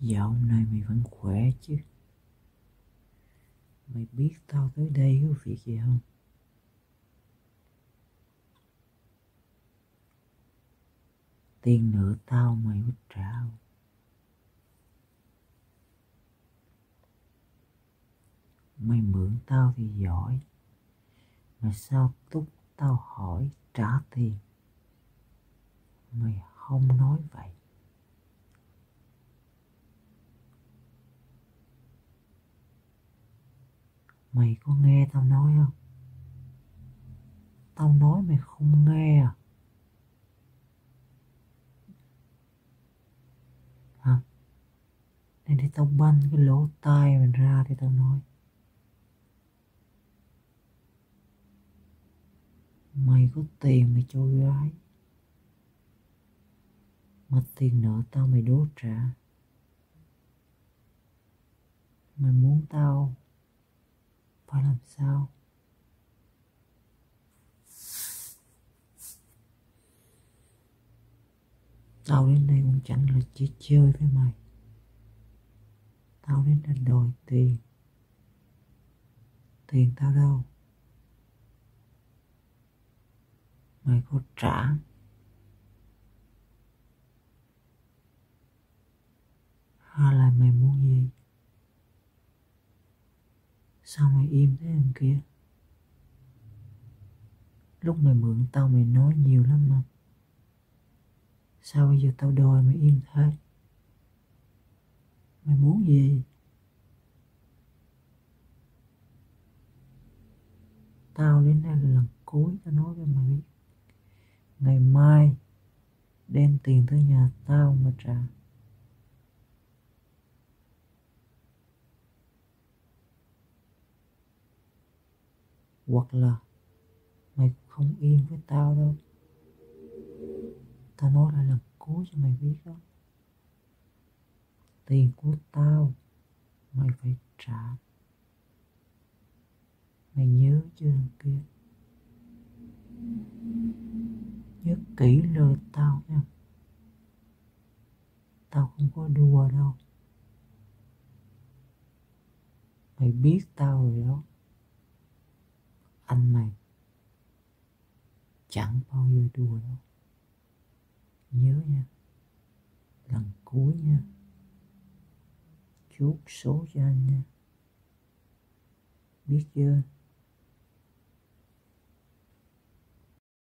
Dạo hôm nay mày vẫn khỏe chứ? Mày biết tao tới đây có việc gì không? Tiền nợ tao mày mới trả không? Mày mượn tao thì giỏi, mà sao lúc tao hỏi trả tiền mày không nói vậy? Mày có nghe tao nói không? Tao nói mày không nghe à? Hả? Nên để tao banh cái lỗ tai mình ra thì tao nói. Mày có tiền mày cho gái, mà tiền nợ tao mày đố trả. Mày muốn tao phải làm sao? Tao đến đây cũng chẳng là chỉ chơi với mày. Tao đến đây đòi tiền. Tiền tao đâu? Mày có trả hay là mày muốn gì? Sao mày im thế em kia? Lúc mày mượn tao mày nói nhiều lắm mà. Sao bây giờ tao đòi mày im thế? Mày muốn gì? Tao đến đây là lần cuối tao nói với mày biết. Ngày mai đem tiền tới nhà tao mà trả. Hoặc là mày không yên với tao đâu. Tao nói là lần cuối cho mày biết đó. Tiền của tao mày phải trả. Mày nhớ chưa thằng kia? Nhớ kỹ lời tao nha. Tao không có đùa đâu. Mày biết tao rồi đó. Anh mày chẳng bao giờ đùa đâu. Nhớ nha. Lần cuối nha. Chốt số cho anh nha. Biết chưa?